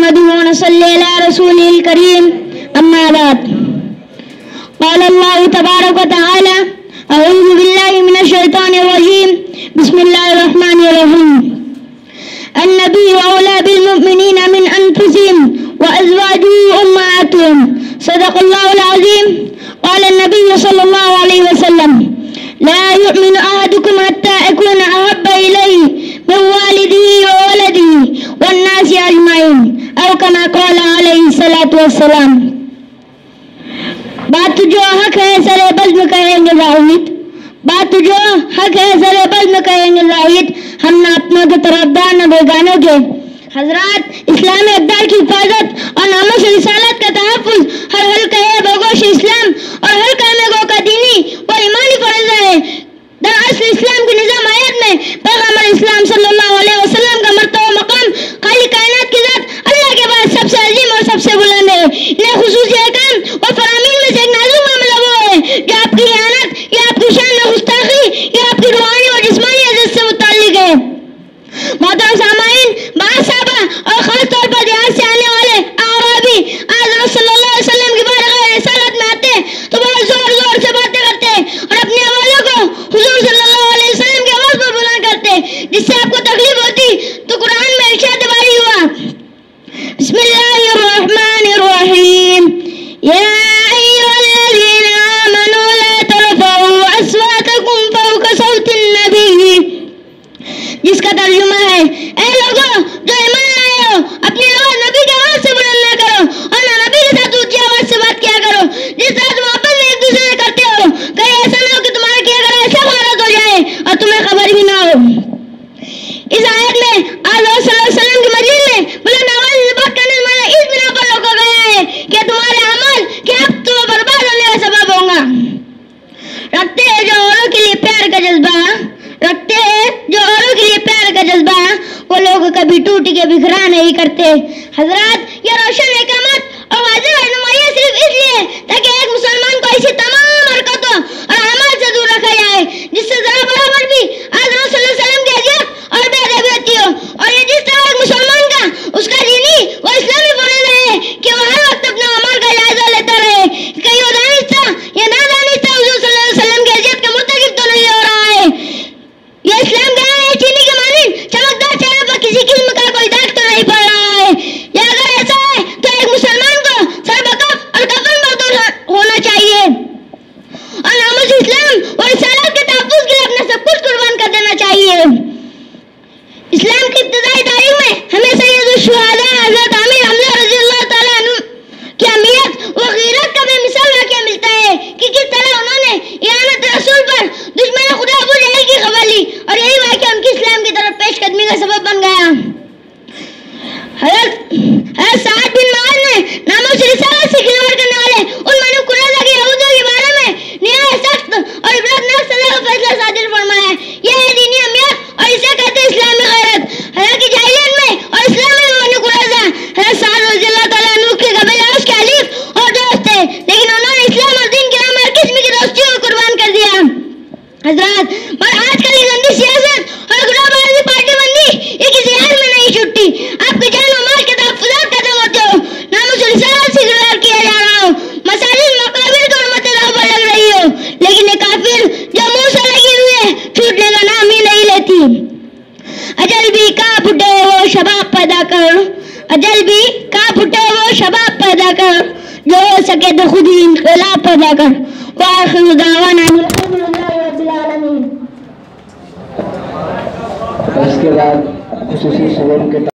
نحمده ونصلي على رسوله الكريم أما بعد قال الله تبارك وتعالى أعوذ بالله من الشيطان الرجيم بسم الله الرحمن الرحيم النبي أولى بالمؤمنين من أنفسهم وأزواجه أمهاتهم صدق الله العظيم قال النبي صلى الله عليه وسلم لا يؤمن أحدكم حتى أكون أحب إليه من والده وولده والناس أجمعين أو كما قال عليه الصلاة والسلام. بات جو حق ہے سر بزم کہیں گے راہید، بات جو حق ہے سر بزم کہیں گے راہید، ہم نہ اپنوں کے طرفدار نہ بیگانوں کے. حضرات، اسلامی اقدار کی حفاظت اور ناموس رسالت کا تحفظ ہر حلقہ بگوش اسلام اور حلقہ گو کا دینی و ایمانی فرض ہے. دراصل اسلام کی نظام آیت میں پیغمبر اسلام صلی اللہ علیہ وسلم کا مرتبہ مقام خالق کائنات کی ذات اللہ کے بعد سب سے عظیم اور سب سے بلند ہے. انہیں خصوصی احکام اور فرامین میں سے ایک نازک معاملہ وہ ہے جو آپ کی احانت یا آپ کی شان میں گستاخی یا آپ کی روحانی اور جسمانی عزت سے متعلق ہے. محترم سامعین، بعض صحابہ اور خاص طور پر دیہات سے آنے والے اعرابی حضرت صلی اللہ علیہ وسلم کی بارگاہ رسالت میں آتے تو بہت زور زور سے باتیں کرتے اور اپنے حوالوں کو حضور صلی اللہ علیہ وسلم کی آواز پر بلند کرتے، جس سے آپ کو تکلیف ہوتی تو قرآن میں ارشاد باری ہوا بسم اللہ الرحمن الرحیم یا ایھا الذین آمنوا لا ترفعوا اصواتکم فوق صوت النبی، جس کا ترجمہ ہے اے لوگوں جو ایمان لائے ہو اپنی آواز نبی کی آواز سے بلند نہ کرو اور نہ نبی کے ساتھ اونچی آواز سے بات کیا کرو جس طرح تم آپس میں ایک دوسرے سے کرتے ہو. کہیں ایسا نہ ہو کہ تمہارا کیا کرو ایسا غلط ہو جائے اور تمہیں خبر بھی نہ ہو. اس آیت میں آج صلی اللہ علیہ وسلم کی مجلس میں بلند آواز سے بات کرنے سے مانا اس بنا پر روکا گیا ہے کہ تمہارے اعمال کیا تمہیں برباد ہونے کا سبب ہوں گا. رکھتے ہیں جو اوروں کے لیے پیار کا جذبہ، رکھتے ہیں جو اوروں کے لیے پیار کا جذبہ، وہ لوگ کبھی ٹوٹ کے بکھرا نہیں کرتے. حضرات، یہ روشن احکامات اور واضح رہنمائیاں صرف اس لیے تاکہ ایک مسلمان کو ایسی تمام حرکتوں اور اعمال سے دور رکھا جائے جس سے ذرا برابر بھی حضرت صلی اللہ علیہ وسلم کی عزت اور بے ادبیتی ہو، اور یہ جس طرح ایک مسلمان کا اس کا دینی و اسلامی فرض ہے کہ وہ ہر وقت اپنے اعمال کا جائزہ لیتا رہے کہیں وہ دانستہ یا نادانستہ حضور صلی اللہ علیہ وسلم کی عزت کا مرتکب تو نہیں ہو رہا ہے. یہ اسلام کا ہے چینی کے مانند چمکدار چہرے پر کسی قسم کا کوئی داغ تو نہیں پڑ رہا ہے. یا اگر ایسا ہے تو ایک مسلمان کو سر بکف اور کفن بردار ہونا چاہیے اور ناموس اسلام اور رسالت کے تحفظ کے لیے اپنا سب کچھ قربان کر دینا چاہیے. اسلام کی ابتدائی تاریخ میں ہمیں سید الشہداء حضرت عامر حمزہ رضی اللہ تعالیٰ عنہ کی اہمیت و غیرت کا بے مثال واقعہ ملتا ہے کہ کس طرح انہوں نے اعانت رسول پر دشمن خدا ابو جہل کی خبر لی اور یہی واقعہ ان کی اسلام کی طرف پیش قدمی کا سبب بن گیا. حضرت سعد بن معاذ نے ناموس رسالت سے کھلواڑ کرنے والے ان بنو قریظہ کے یہودیوں کے بارے میں نہایت سخت اور عبرتناک سزا کا فیصلہ صادر فرمایا. یہ ہے دینی اہمیت اور اسے کہتے ہیں اسلامی غیرت. حضرت کی جاہلیت میں اور اسلام میں بنو قریظہ حضرت سعد رضی اللہ تعالیٰ عنہ کے قبیلہ اوس کے حلیف اور دوست تھے، لیکن انہوں نے اسلام اور دین کے نام ہر قسم کی دوستیوں کو قربان کر دیا. حضرات، پر آج کل یہ گندی سیاست اور گروہ بازی پارٹی بندی یہ کسی حال میں نہیں چھٹتی. آپ کی جان و مال کے تحفظات ختم ہوتے ہو، ناموس رسالت سے گرفتار کیا جا رہا ہو، مساجد مقابر کو حرمت داؤ پر لگ رہی ہو، لیکن یہ کافر جو منہ سے لگی ہوئی ہے چھوٹنے کا نام ہی نہیں لیتی. اجل بھی کہاں پھٹے وہ شباب پیدا کر، اجل بھی کہاں پھٹے وہ شباب پیدا کر، جو ہو سکے تو خود ہی انقلاب پیدا کر. وآخر دعوانا الحمدللہ رب العالمین. اس کے بعد خصوصی سلام کے